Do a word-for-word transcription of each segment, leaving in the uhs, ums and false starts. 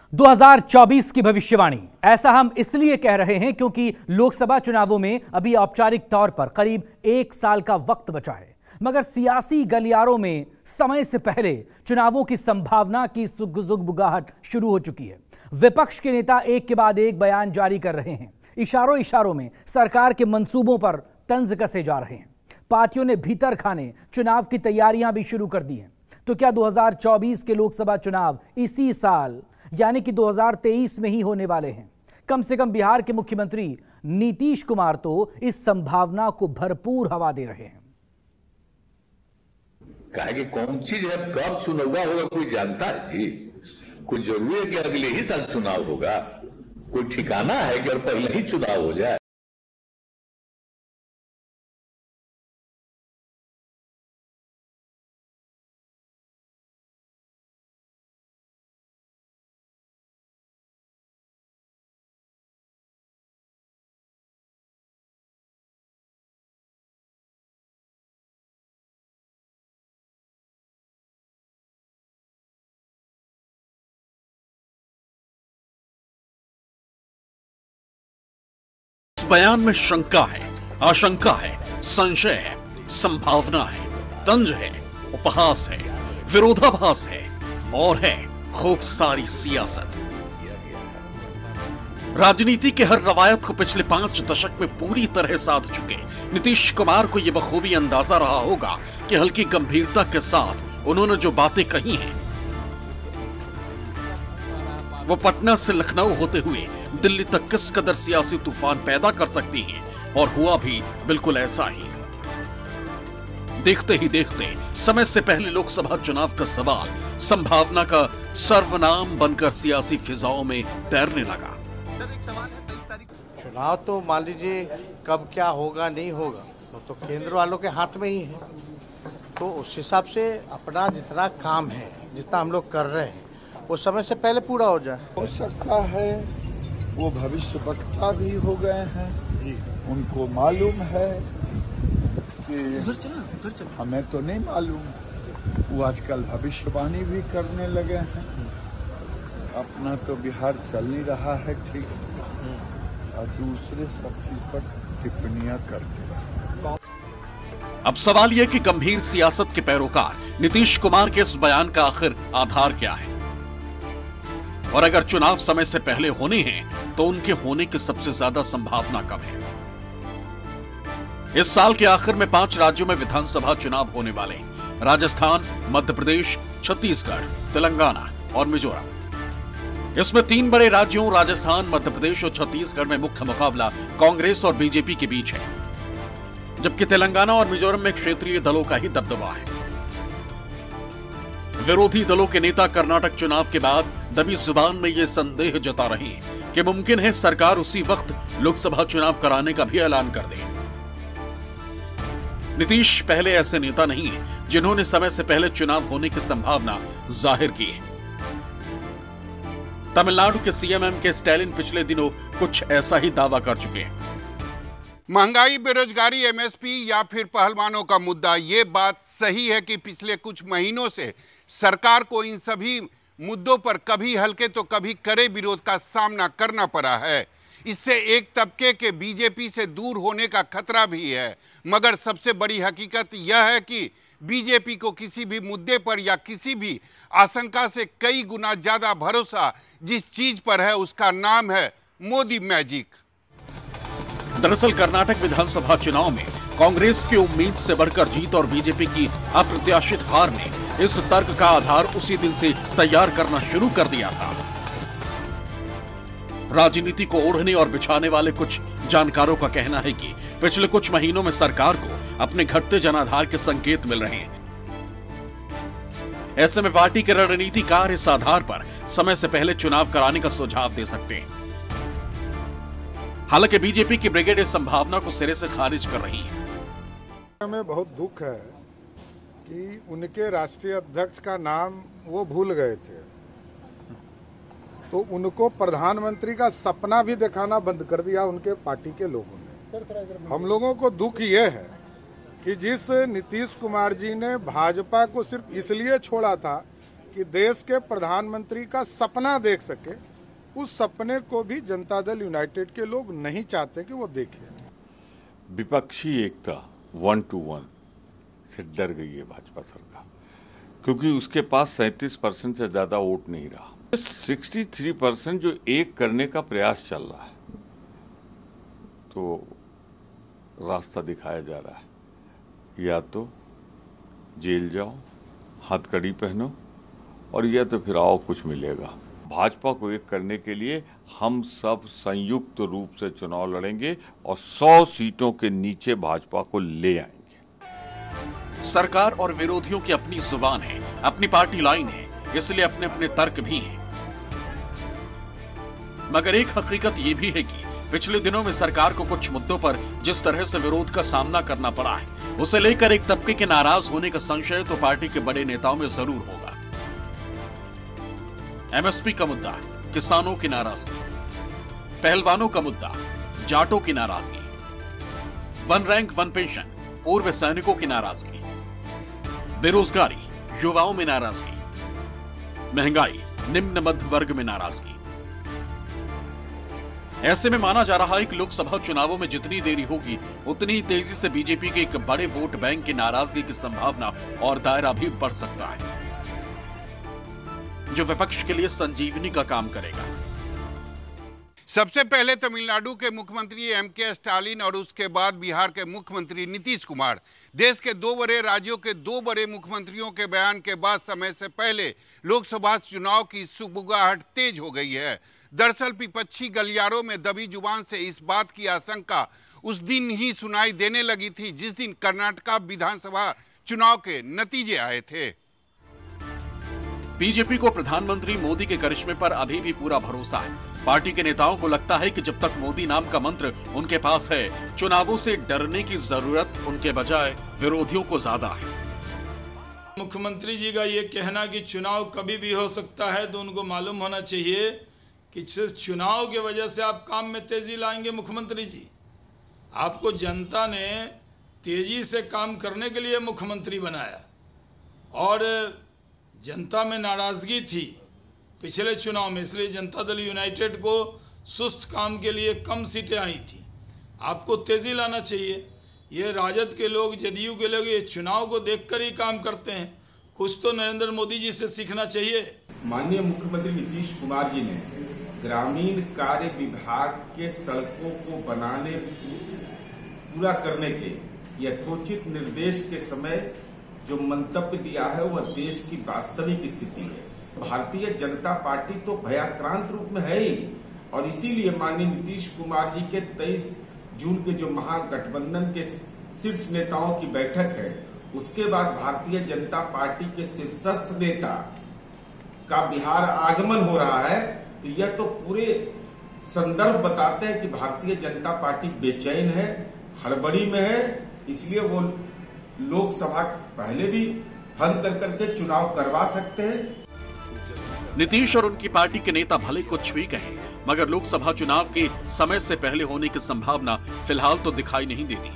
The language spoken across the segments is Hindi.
दो हज़ार चौबीस की भविष्यवाणी, ऐसा हम इसलिए कह रहे हैं क्योंकि लोकसभा चुनावों में अभी औपचारिक तौर पर करीब एक साल का वक्त बचा है, मगर सियासी गलियारों में समय से पहले चुनावों की संभावना की सुगबुगाहट शुरू हो चुकी है। विपक्ष के नेता एक के बाद एक बयान जारी कर रहे हैं, इशारों इशारों में सरकार के मंसूबों पर तंज कसे जा रहे हैं। पार्टियों ने भीतर खाने चुनाव की तैयारियां भी शुरू कर दी हैं। तो क्या दो हज़ार चौबीस के लोकसभा चुनाव इसी साल यानी कि दो हज़ार तेईस में ही होने वाले हैं? कम से कम बिहार के मुख्यमंत्री नीतीश कुमार तो इस संभावना को भरपूर हवा दे रहे हैं। कहा कि कौन चीज है, कब चुनाव होगा कोई जानता है? कुछ जरूरी है कि अगले ही साल चुनाव होगा? कोई ठिकाना है कि और पहले ही चुनाव हो जाए? इस बयान में शंका है, आशंका है, संशय है, संभावना है, तंज है, उपहास है, विरोधाभास है और है खूब सारी सियासत। राजनीति के हर रवायत को पिछले पांच दशक में पूरी तरह साध चुके नीतीश कुमार को यह बखूबी अंदाजा रहा होगा कि हल्की गंभीरता के साथ उन्होंने जो बातें कही हैं वो पटना से लखनऊ होते हुए दिल्ली तक किस कदर सियासी तूफान पैदा कर सकती हैं, और हुआ भी बिल्कुल ऐसा ही। देखते ही देखते समय से पहले लोकसभा चुनाव का सवाल संभावना का सर्वनाम बनकर सियासी फिजाओं में तैरने लगा। चुनाव तो मान लीजिए कब क्या होगा नहीं होगा तो, तो केंद्र वालों के हाथ में ही है। तो उस हिसाब से अपना जितना काम है, जितना हम लोग कर रहे हैं, वो समय से पहले पूरा हो जाए। हो सकता है वो भविष्य वक्ता भी हो गए हैं, उनको मालूम है कि हमें तो नहीं मालूम, वो आजकल भविष्यवाणी भी करने लगे हैं। अपना तो बिहार चल नहीं रहा है ठीक से, और दूसरे सब चीज पर टिप्पणियां करते हैं। अब सवाल यह कि गंभीर सियासत के पैरोकार नीतीश कुमार के इस बयान का आखिर आधार क्या है, और अगर चुनाव समय से पहले होने हैं तो उनके होने की सबसे ज्यादा संभावना कब है? इस साल के आखिर में पांच राज्यों में विधानसभा चुनाव होने वाले हैं: राजस्थान, मध्य प्रदेश, छत्तीसगढ़, तेलंगाना और मिजोरम। इसमें तीन बड़े राज्यों राजस्थान, मध्य प्रदेश और छत्तीसगढ़ में मुख्य मुकाबला कांग्रेस और बीजेपी के बीच है, जबकि तेलंगाना और मिजोरम में क्षेत्रीय दलों का ही दबदबा है। विरोधी दलों के नेता कर्नाटक चुनाव के बाद दबी जुबान में ये संदेह जता रहे हैं कि मुमकिन है सरकार उसी वक्त लोकसभा चुनाव कराने का भी ऐलान कर दे। नीतीश पहले ऐसे नेता नहीं है जिन्होंने समय से पहले चुनाव होने की संभावना जाहिर की है। तमिलनाडु के सीएम एम के स्टालिन पिछले दिनों कुछ ऐसा ही दावा कर चुके हैं। महंगाई, बेरोजगारी, एमएसपी या फिर पहलवानों का मुद्दा, ये बात सही है कि पिछले कुछ महीनों से सरकार को इन सभी मुद्दों पर कभी हल्के तो कभी कड़े विरोध का सामना करना पड़ा है। इससे एक तबके के बीजेपी से दूर होने का खतरा भी है, मगर सबसे बड़ी हकीकत यह है कि बीजेपी को किसी भी मुद्दे पर या किसी भी आशंका से कई गुना ज्यादा भरोसा जिस चीज पर है उसका नाम है मोदी मैजिक। दरअसल कर्नाटक विधानसभा चुनाव में कांग्रेस की उम्मीद से बढ़कर जीत और बीजेपी की अप्रत्याशित हार ने इस तर्क का आधार उसी दिन से तैयार करना शुरू कर दिया था। राजनीति को ओढ़ने और बिछाने वाले कुछ जानकारों का कहना है कि पिछले कुछ महीनों में सरकार को अपने घटते जनाधार के संकेत मिल रहे हैं। ऐसे में पार्टी के रणनीतिकार इस आधार पर समय से पहले चुनाव कराने का सुझाव दे सकते हैं। हालांकि बीजेपी की ब्रिगेड इस संभावना को सिरे से खारिज कर रही है। हमें बहुत दुख है कि उनके राष्ट्रीय अध्यक्ष का नाम वो भूल गए थे, तो उनको प्रधानमंत्री का सपना भी दिखाना बंद कर दिया उनके पार्टी के लोगों ने। हम लोगों को दुख ये है कि जिस नीतीश कुमार जी ने भाजपा को सिर्फ इसलिए छोड़ा था कि देश के प्रधानमंत्री का सपना देख सके, उस सपने को भी जनता दल यूनाइटेड के लोग नहीं चाहते कि वो देखें। विपक्षी एकता वन टू वन से डर गई है भाजपा सरकार, क्योंकि उसके पास सैंतीस परसेंट से ज्यादा वोट नहीं रहा। तिरेसठ परसेंट जो एक करने का प्रयास चल रहा है, तो रास्ता दिखाया जा रहा है, या तो जेल जाओ, हथकड़ी पहनो, और या तो फिर आओ कुछ मिलेगा। भाजपा को एक करने के लिए हम सब संयुक्त रूप से चुनाव लड़ेंगे और सौ सीटों के नीचे भाजपा को ले आएंगे। सरकार और विरोधियों की अपनी जुबान है, अपनी पार्टी लाइन है, इसलिए अपने अपने तर्क भी हैं। मगर एक हकीकत यह भी है कि पिछले दिनों में सरकार को कुछ मुद्दों पर जिस तरह से विरोध का सामना करना पड़ा है, उसे लेकर एक तबके के नाराज होने का संशय तो पार्टी के बड़े नेताओं में जरूर होगा। एमएसपी का मुद्दा, किसानों की नाराजगी, पहलवानों का मुद्दा, जाटों की नाराजगी, वन रैंक वन पेंशन, पूर्व सैनिकों की नाराजगी, बेरोजगारी, युवाओं में नाराजगी, महंगाई, निम्न मध्य वर्ग में नाराजगी। ऐसे में माना जा रहा है कि लोकसभा चुनावों में जितनी देरी होगी, उतनी ही तेजी से बीजेपी के एक बड़े वोट बैंक की नाराजगी की संभावना और दायरा भी बढ़ सकता है, जो विपक्ष के लिए संजीवनी का काम करेगा। सबसे पहले तमिलनाडु के मुख्यमंत्री एम के स्टालिन और उसके बाद बिहार के मुख्यमंत्री नीतीश कुमार। देश के दो बड़े राज्यों के दो बड़े मुख्यमंत्रियों के बयान के बाद समय से पहले लोकसभा चुनाव की सुगबुगाहट तेज हो गई है। दरअसल विपक्षी गलियारों में दबी जुबान से इस बात की आशंका उस दिन ही सुनाई देने लगी थी जिस दिन कर्नाटका विधानसभा चुनाव के नतीजे आए थे। बीजेपी को प्रधानमंत्री मोदी के करिश्मे पर अभी भी पूरा भरोसा है। पार्टी के नेताओं को लगता है कि जब तक मोदी नाम का मंत्र उनके पास है, चुनावों से डरने की जरूरत उनके बजाय विरोधियों को ज्यादा है। मुख्यमंत्री जी का ये कहना कि चुनाव कभी भी हो सकता है, तो उनको मालूम होना चाहिए कि सिर्फ चुनाव की वजह से आप काम में तेजी लाएंगे। मुख्यमंत्री जी, आपको जनता ने तेजी से काम करने के लिए मुख्यमंत्री बनाया, और जनता में नाराजगी थी पिछले चुनाव में, इसलिए जनता दल यूनाइटेड को सुस्त काम के लिए कम सीटें आई थी। आपको तेजी लाना चाहिए। ये राजद के लोग, जदयू के लोग ये चुनाव को देखकर ही काम करते हैं। कुछ तो नरेंद्र मोदी जी से सीखना चाहिए। माननीय मुख्यमंत्री नीतीश कुमार जी ने ग्रामीण कार्य विभाग के सड़कों को बनाने पूरा करने के यथोचित निर्देश के समय जो मंतव्य दिया है वह देश की वास्तविक स्थिति है। भारतीय जनता पार्टी तो भयाक्रांत रूप में है ही, और इसीलिए माननीय नीतीश कुमार जी के तेईस जून के जो महागठबंधन के शीर्ष नेताओं की बैठक है, उसके बाद भारतीय जनता पार्टी के शीर्षस्थ नेता का बिहार आगमन हो रहा है। तो यह तो पूरे संदर्भ बताते हैं कि भारतीय जनता पार्टी बेचैन है, हड़बड़ी में है, इसलिए वो लोकसभा पहले भी भंग कर करके चुनाव करवा सकते हैं। नीतीश और उनकी पार्टी के नेता भले कुछ भी कहें, मगर लोकसभा चुनाव के समय से पहले होने की संभावना फिलहाल तो दिखाई नहीं देती।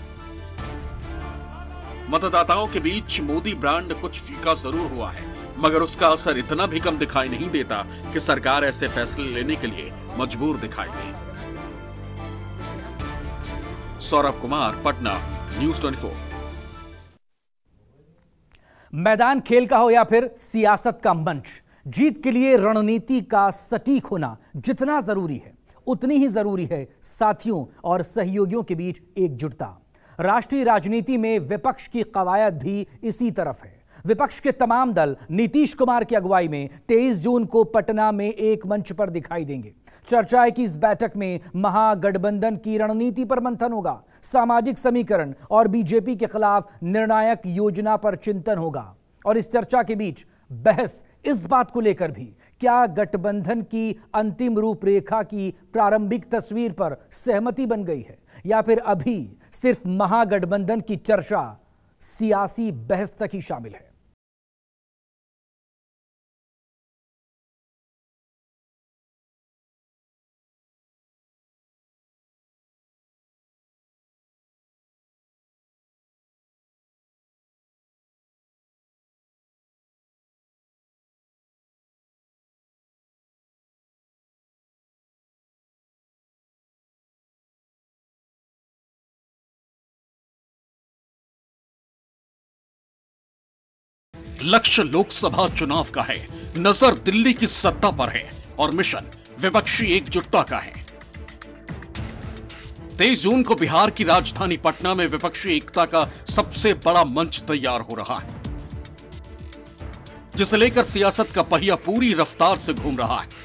मतदाताओं के बीच मोदी ब्रांड कुछ फीका जरूर हुआ है, मगर उसका असर इतना भी कम दिखाई नहीं देता कि सरकार ऐसे फैसले लेने के लिए मजबूर दिखाई दे। सौरभ कुमार, पटना, न्यूज़ चौबीस। मैदान खेल का हो या फिर सियासत का मंच, जीत के लिए रणनीति का सटीक होना जितना जरूरी है, उतनी ही जरूरी है साथियों और सहयोगियों के बीच एकजुटता। राष्ट्रीय राजनीति में विपक्ष की कवायद भी इसी तरफ है। विपक्ष के तमाम दल नीतीश कुमार की अगुवाई में तेईस जून को पटना में एक मंच पर दिखाई देंगे। चर्चा है कि इस बैठक में महागठबंधन की रणनीति पर मंथन होगा, सामाजिक समीकरण और बीजेपी के खिलाफ निर्णायक योजना पर चिंतन होगा। और इस चर्चा के बीच बहस इस बात को लेकर भी, क्या गठबंधन की अंतिम रूपरेखा की प्रारंभिक तस्वीर पर सहमति बन गई है, या फिर अभी सिर्फ महागठबंधन की चर्चा सियासी बहस तक ही शामिल है। लक्ष्य लोकसभा चुनाव का है, नजर दिल्ली की सत्ता पर है और मिशन विपक्षी एकजुटता का है। तेईस जून को बिहार की राजधानी पटना में विपक्षी एकता का सबसे बड़ा मंच तैयार हो रहा है, जिसे लेकर सियासत का पहिया पूरी रफ्तार से घूम रहा है।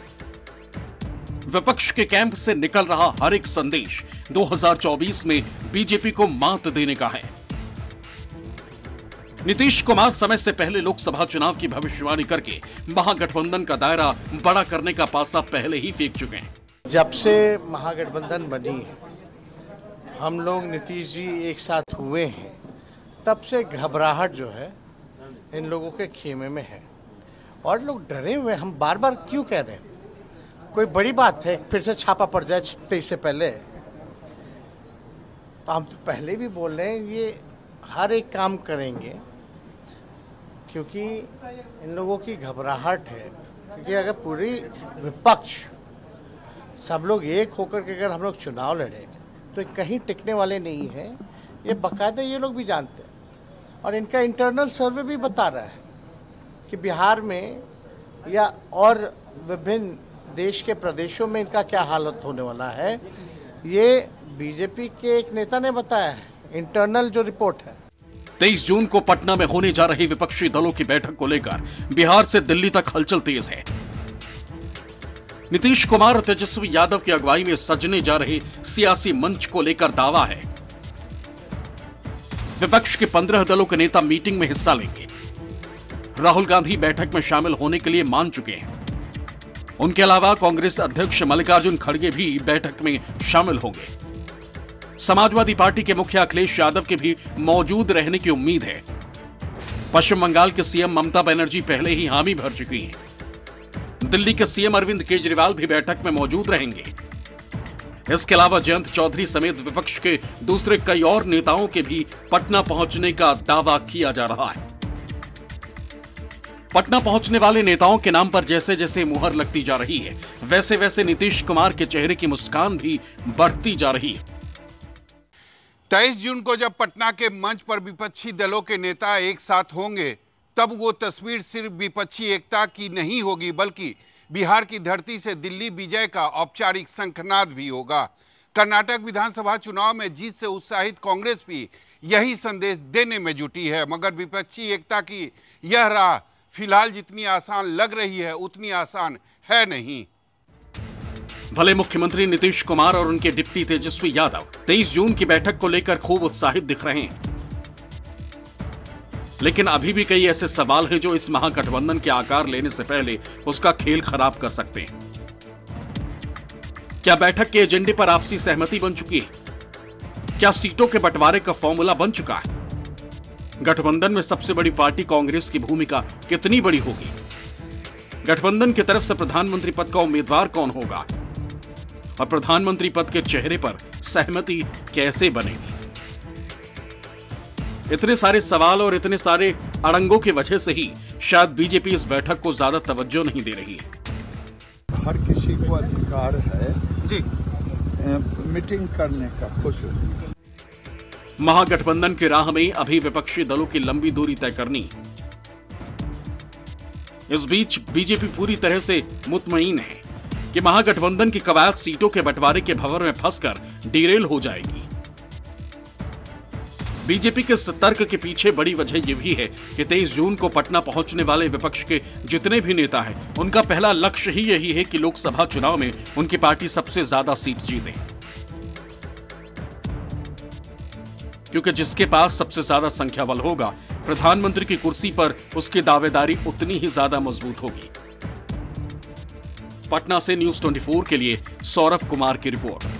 विपक्ष के कैंप से निकल रहा हर एक संदेश दो हज़ार चौबीस में बीजेपी को मात देने का है। नीतीश कुमार समय से पहले लोकसभा चुनाव की भविष्यवाणी करके महागठबंधन का दायरा बड़ा करने का पासा पहले ही फेंक चुके हैं। जब से महागठबंधन बनी है, हम लोग नीतीश जी एक साथ हुए हैं, तब से घबराहट जो है इन लोगों के खेमे में है और लोग डरे हुए। हम बार बार क्यों कह रहे हैं, कोई बड़ी बात है फिर से छापा पड़ जाए तेईस से पहले? तो हम तो पहले भी बोल रहे हैं ये हर एक काम करेंगे, क्योंकि इन लोगों की घबराहट है। क्योंकि अगर पूरी विपक्ष सब लोग एक होकर के अगर हम लोग चुनाव लड़े तो कहीं टिकने वाले नहीं है, ये बाकायदा ये लोग भी जानते हैं। और इनका इंटरनल सर्वे भी बता रहा है कि बिहार में या और विभिन्न देश के प्रदेशों में इनका क्या हालत होने वाला है, ये बीजेपी के एक नेता ने बताया है, इंटरनल जो रिपोर्ट है। तेईस जून को पटना में होने जा रही विपक्षी दलों की बैठक को लेकर बिहार से दिल्ली तक हलचल तेज है। नीतीश कुमार और तेजस्वी यादव की अगुवाई में सजने जा रहे सियासी मंच को लेकर दावा है विपक्ष के पंद्रह दलों के नेता मीटिंग में हिस्सा लेंगे। राहुल गांधी बैठक में शामिल होने के लिए मान चुके हैं। उनके अलावा कांग्रेस अध्यक्ष मल्लिकार्जुन खड़गे भी बैठक में शामिल होंगे। समाजवादी पार्टी के मुखिया अखिलेश यादव के भी मौजूद रहने की उम्मीद है। पश्चिम बंगाल के सीएम ममता बनर्जी पहले ही हामी भर चुकी हैं। दिल्ली के सीएम अरविंद केजरीवाल भी बैठक में मौजूद रहेंगे। इसके अलावा जयंत चौधरी समेत विपक्ष के दूसरे कई और नेताओं के भी पटना पहुंचने का दावा किया जा रहा है। पटना पहुंचने वाले नेताओं के नाम पर जैसे जैसे मुहर लगती जा रही है, वैसे वैसे नीतीश कुमार के चेहरे की मुस्कान भी बढ़ती जा रही है। तेईस जून को जब पटना के मंच पर विपक्षी दलों के नेता एक साथ होंगे, तब वो तस्वीर सिर्फ विपक्षी एकता की नहीं होगी, बल्कि बिहार की धरती से दिल्ली विजय का औपचारिक शंखनाद भी होगा। कर्नाटक विधानसभा चुनाव में जीत से उत्साहित कांग्रेस भी यही संदेश देने में जुटी है, मगर विपक्षी एकता की यह राह फिलहाल जितनी आसान लग रही है उतनी आसान है नहीं। भले मुख्यमंत्री नीतीश कुमार और उनके डिप्टी तेजस्वी यादव तेईस जून की बैठक को लेकर खूब उत्साहित दिख रहे हैं, लेकिन अभी भी कई ऐसे सवाल हैं जो इस महागठबंधन के आकार लेने से पहले उसका खेल खराब कर सकते हैं। क्या बैठक के एजेंडे पर आपसी सहमति बन चुकी है? क्या सीटों के बंटवारे का फॉर्मूला बन चुका है? गठबंधन में सबसे बड़ी पार्टी कांग्रेस की भूमिका कितनी बड़ी होगी? गठबंधन की तरफ से प्रधानमंत्री पद का उम्मीदवार कौन होगा और प्रधानमंत्री पद के चेहरे पर सहमति कैसे बनेगी? इतने सारे सवाल और इतने सारे अड़ंगों की वजह से ही शायद बीजेपी इस बैठक को ज्यादा तवज्जो नहीं दे रही है। हर किसी को अधिकार है जी मीटिंग करने का, खुश महागठबंधन की राह में अभी विपक्षी दलों की लंबी दूरी तय करनी। इस बीच बीजेपी पूरी तरह से मुतमईन है कि महागठबंधन की कवायद सीटों के बंटवारे के भंवर में फंसकर डिरेल हो जाएगी। बीजेपी के इस तर्क के पीछे बड़ी वजह यह भी है कि तेईस जून को पटना पहुंचने वाले विपक्ष के जितने भी नेता हैं, उनका पहला लक्ष्य ही यही है कि लोकसभा चुनाव में उनकी पार्टी सबसे ज्यादा सीट जीते, क्योंकि जिसके पास सबसे ज्यादा संख्या बल होगा, प्रधानमंत्री की कुर्सी पर उसकी दावेदारी उतनी ही ज्यादा मजबूत होगी। पटना से न्यूज़ चौबीस के लिए सौरभ कुमार की रिपोर्ट।